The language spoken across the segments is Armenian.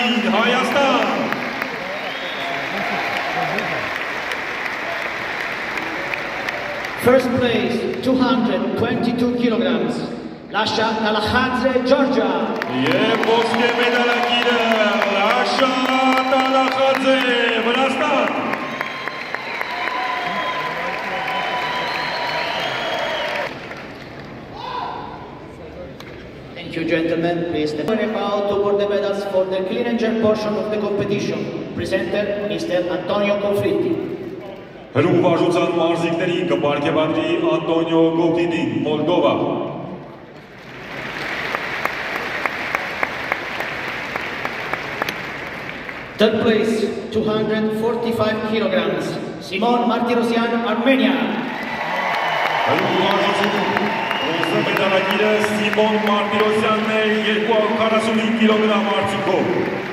Ալիև, Հայաստան։ First place, 222 kilograms, Lasha Talakhadze, Georgia. Եվ ոսկե մեդալակիրը Լաշա Տալախաձե, Վրաստան։ Thank you, gentlemen. Please step about to award the medals for the clean and jerk portion of the competition. Presenter, Mr. Antonio Conflitti. Հրում վարժության մարզիկների կպարգևատրի Անտոնիո Գոկիդին, Մոլդովա։ Third place, 245 kilograms, Simon Martirosyan, Armenia. Հրում վարժությունում բրոնզե մեդալակիրը Սիմոն Մարտիրոսյանն է 245 կիլոգրամ արդյունքով։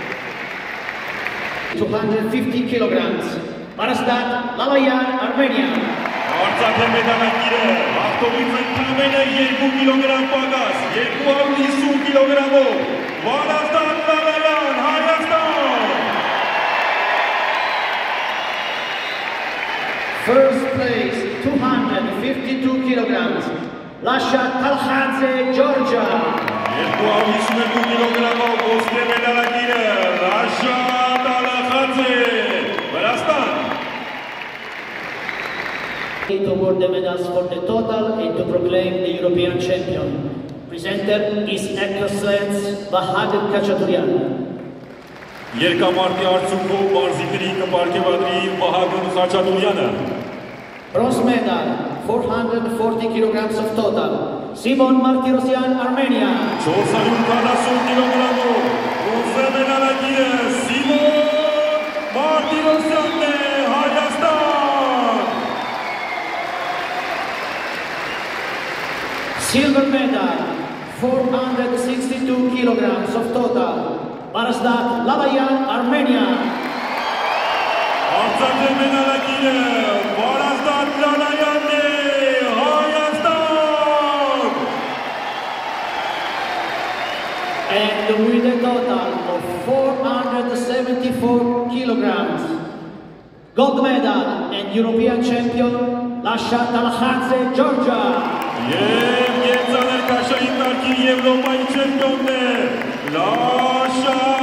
250 kilograms, Barastat Lalayan, Armenia. Արցախի մեդալակիրը հաղթողից ընդամենը 2 կիլոգրամ պակաս, 250 կիլոգրամով, Վարաստան Լալայան, Հայաստան։ First place, 252 kilograms, Lasha Talakhadze, Georgia. 252 կիլոգրամով ոսկե մեդալակիրը Լաշա Տալախաձե, Վրաստան։ To award the medals for the total and to proclaim the European champion. Presenter is Excellency Bahadur Khachaturian. Երկամարտի արդյունքով մարզիկների կպարգևատրի Վահագն Խաչատուրյանը։ Bronze medal, 440 kilograms of total, Simon Martirosyan, Armenia. 440 կիլոգրամով բրոնզե մեդալակիրը Սիմոն Մարտիրոսյանն է, Հայաստան։ Silver medal, 462 kilograms of total, Barastat Lalayan, Armenia. Արցախի մեդալակիրը Վարաստան Լալայանն է, Հայաստան։ And with a total of 474 kilograms, gold medal and European champion, Lasha Talakhadze, Georgia. Եվ Գերձաներ Կաշային տարկի Եվրոպայի չեմպիոնն է Լաշա